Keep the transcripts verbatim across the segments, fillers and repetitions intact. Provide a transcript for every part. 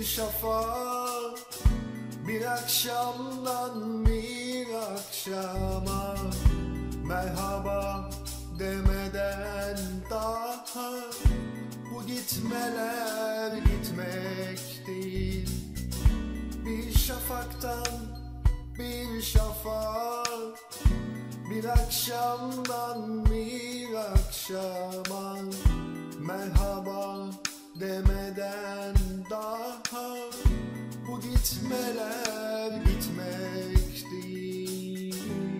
şafak, bir akşamdan bir akşama, merhaba demeden daha. Bu gitmeler gitmek değil. Bir şafaktan bir şafak, bir akşamdan bir akşama, merhaba demeden daha. Bu gitmeler gitmek değil.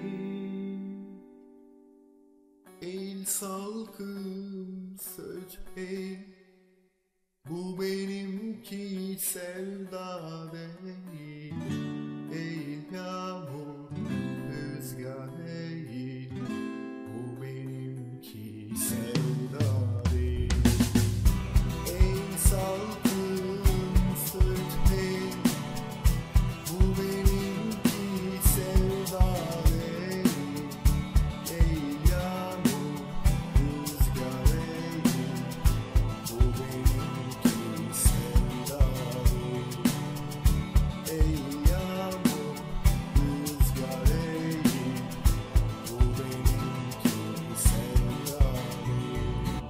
El salkım söz hey, bu benimki sevda değil. Ey yağmur rüzgar değil, bu benimki sevda değil. El salkım söz hey, bu benimki sevda değil. Ey yağmur rüzgar değil, bu benimki sevda değil. Ey yağmur rüzgar değil, bu benimki sevda değil.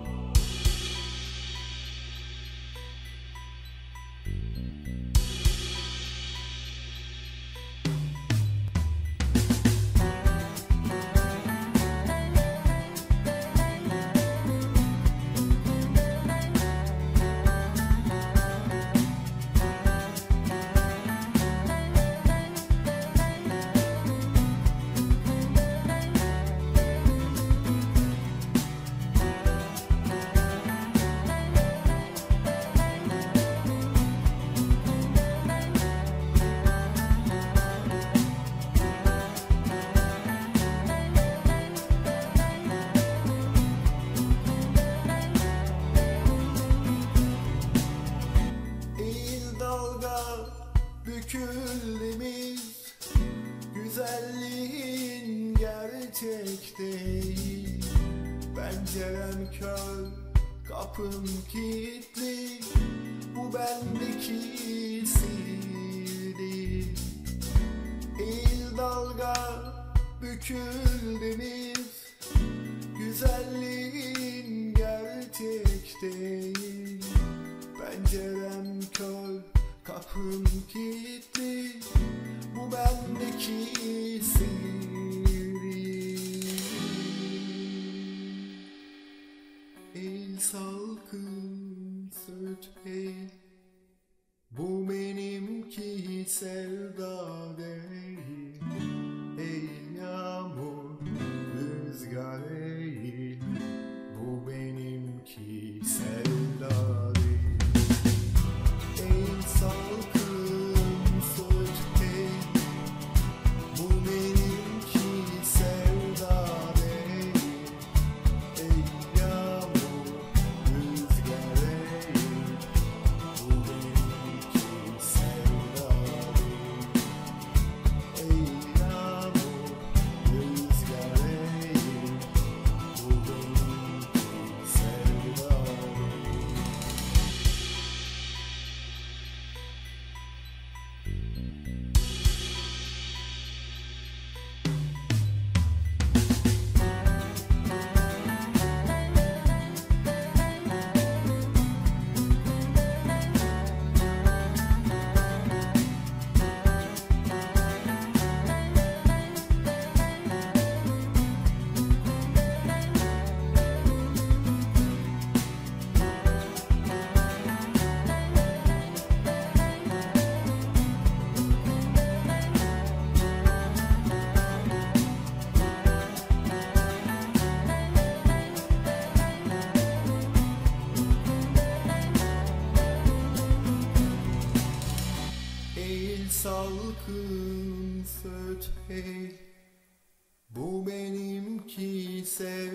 Büküldüğümüz güzelliğin gerçek değil. Pencerem kör, kapım kilitli, bu bendeki sihir değil. Eğil dalga büküldüğümüz güzelliğin gerçek değil. Pencerem kör, kapım kilitli, bu bendeki sihir. El salkım söz hey, bu benimki sevda değil. Ey yağmur rüzgar değil, bu benimki sevda değil. El salkım söz hey, bu benimki sevda değil. Ey yağmur rüzgar değil, bu benimki sevda değil. Ey yağmur rüzgar değil, bu benimki sevda değil. El salkım söz hey, bu benimki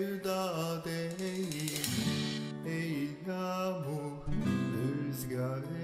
sevda değil. Ey yağmur rüzgar